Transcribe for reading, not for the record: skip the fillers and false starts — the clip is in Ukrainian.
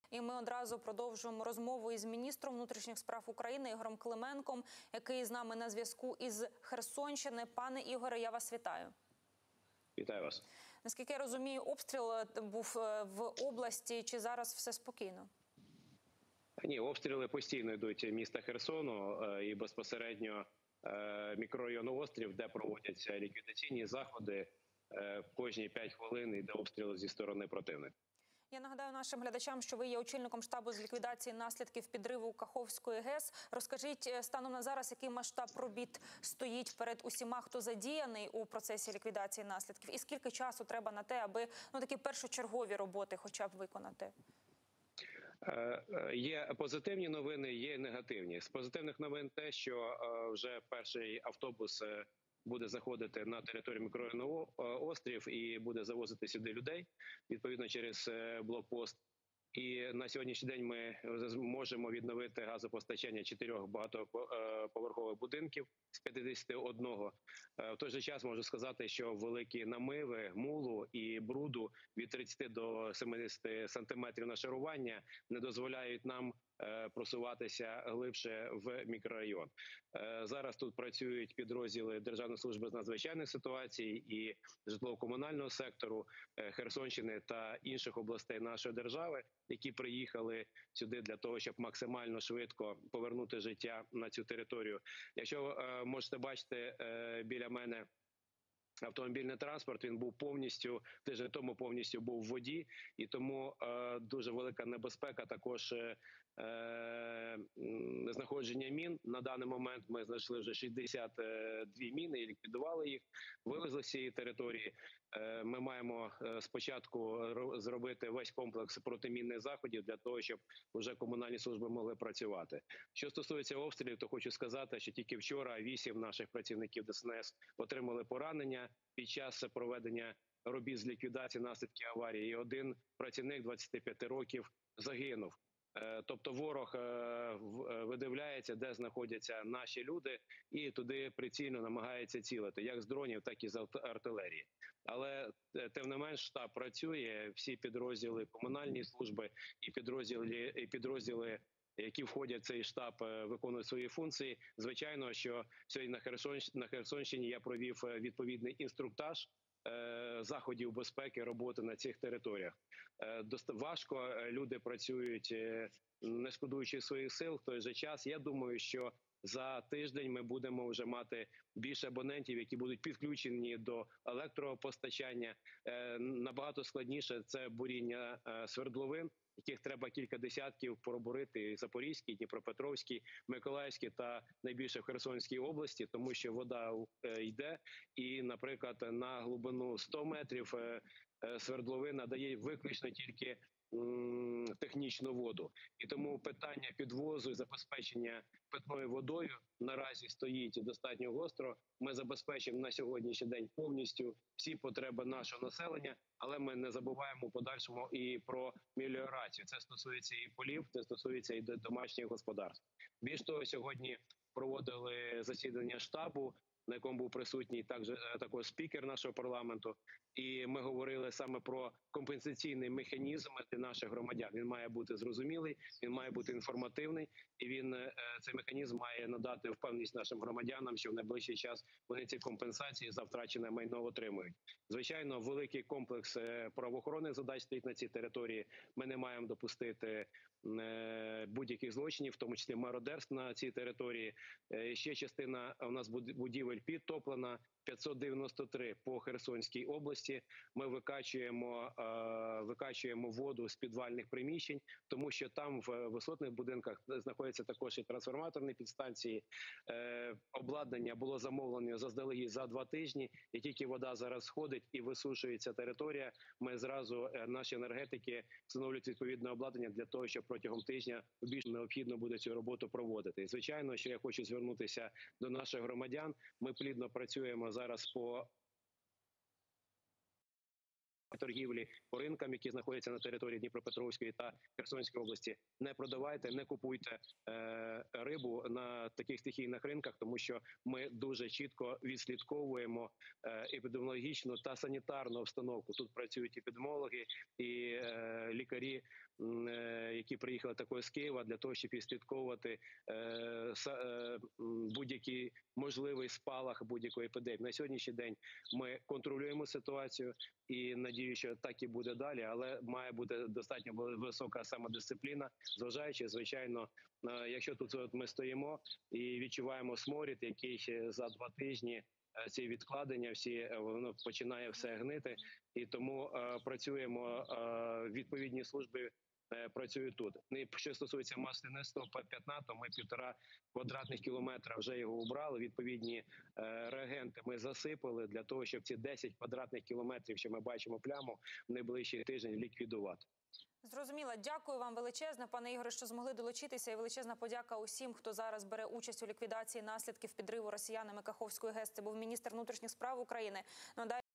І ми одразу продовжуємо розмову із міністром внутрішніх справ України Ігорем Клименком, який з нами на зв'язку із Херсонщини. Пане Ігоре, я вас вітаю. Вітаю вас. Наскільки я розумію, обстріл був в області, чи зараз все спокійно? Ні, обстріли постійно йдуть міста Херсону і безпосередньо мікрорайону Острів, де проводяться ліквідаційні заходи. Кожні 5 хвилин йде обстріл зі сторони противника. Я нагадаю нашим глядачам, що ви є очільником штабу з ліквідації наслідків підриву Каховської ГЕС. Розкажіть станом на зараз, який масштаб робіт стоїть перед усіма, хто задіяний у процесі ліквідації наслідків, і скільки часу треба на те, аби такі першочергові роботи хоча б виконати? Є позитивні новини, є негативні. З позитивних новин те, що вже перший автобус буде заходити на територію мікрорайону Острів і буде завозити сюди людей, відповідно, через блокпост. І на сьогоднішній день ми можемо відновити газопостачання 4 багатоповерхових будинків з 51. В той же час можу сказати, що великі намиви, мулу і бруду від 30 до 70 сантиметрів нашарування не дозволяють нам просуватися глибше в мікрорайон. Зараз тут працюють підрозділи Державної служби з надзвичайних ситуацій і житлово-комунального сектору Херсонщини та інших областей нашої держави, які приїхали сюди для того, щоб максимально швидко повернути життя на цю територію. Якщо можете бачити біля мене автомобільний транспорт, він був повністю, тиждень тому повністю був в воді, і тому дуже велика небезпека також знаходження мін. На даний момент ми знайшли вже 62 міни і ліквідували їх, вивезли з цієї території. Ми маємо спочатку зробити весь комплекс протимінних заходів для того, щоб вже комунальні служби могли працювати. Що стосується обстрілів, то хочу сказати, що тільки вчора 8 наших працівників ДСНС отримали поранення під час проведення робіт з ліквідації наслідків аварії. І 1 працівник 25 років загинув. Тобто ворог видивляється, де знаходяться наші люди, і туди прицільно намагається цілити, як з дронів, так і з артилерії. Але тим не менш штаб працює, всі підрозділи комунальні служби і підрозділи, які входять в цей штаб, виконують свої функції. Звичайно, що сьогодні на Херсонщині я провів відповідний інструктаж заходів безпеки роботи на цих територіях. Важко, люди працюють, не шкодуючи своїх сил. В той же час, я думаю, що за тиждень ми будемо вже мати більше абонентів, які будуть підключені до електропостачання. Набагато складніше – це буріння свердловин, яких треба кілька десятків пробурити: і Запорізькій, Дніпропетровській, Миколаївській та найбільше в Херсонській області, тому що вода йде і, наприклад, на глибину 100 метрів свердловина дає виключно тільки технічну воду. І тому питання підвозу і забезпечення питною водою наразі стоїть достатньо гостро. Ми забезпечимо на сьогоднішній день повністю всі потреби нашого населення, але ми не забуваємо в подальшому і про меліорацію. Це стосується і полів, це стосується і домашніх господарств. Більш того, сьогодні проводили засідання штабу, на якому був присутній також спікер нашого парламенту. І ми говорили саме про компенсаційний механізм для наших громадян. Він має бути зрозумілий, він має бути інформативний, і цей механізм має надати впевненість нашим громадянам, що в найближчий час вони ці компенсації за втрачене майно отримують. Звичайно, великий комплекс правоохоронних задач стоїть на цій території. Ми не маємо допустити будь-яких злочинів, в тому числі мародерств на цій території. Ще частина у нас будівель підтоплена, 593 по Херсонській області. Ми викачуємо воду з підвальних приміщень, тому що там в висотних будинках знаходяться також і трансформаторні підстанції. Обладнання було замовлено заздалегідь за 2 тижні, і тільки вода зараз сходить і висушується територія, ми зразу, наші енергетики, встановлюють відповідне обладнання для того, щоб протягом тижня більш необхідно буде цю роботу проводити. І, звичайно, що я хочу звернутися до наших громадян. Ми плідно працюємо зараз по торгівлі по ринкам, які знаходяться на території Дніпропетровської та Херсонської області. Не продавайте, не купуйте рибу на таких стихійних ринках, тому що ми дуже чітко відслідковуємо епідеміологічну та санітарну обстановку. Тут працюють епідеміологи і лікарі які приїхали також з Києва, для того, щоб відслідковувати будь-який можливий спалах будь-якої епідемії. На сьогоднішній день ми контролюємо ситуацію і надію, що так і буде далі, але має бути достатньо висока самодисципліна, зважаючи, звичайно, якщо тут ми стоїмо і відчуваємо сморід, який за 2 тижні ці відкладення, воно починає все гнити, і тому працюємо, відповідні служби працюють тут. І що стосується маслянистого П-15, ми 1,5 квадратних кілометра вже його убрали, відповідні реагенти ми засипали для того, щоб ці 10 квадратних кілометрів, що ми бачимо пляму, в найближчий тиждень ліквідувати. Зрозуміло. Дякую вам величезне, пане Ігоре, що змогли долучитися. І величезна подяка усім, хто зараз бере участь у ліквідації наслідків підриву росіянами Каховської ГЕС. Це був міністр внутрішніх справ України.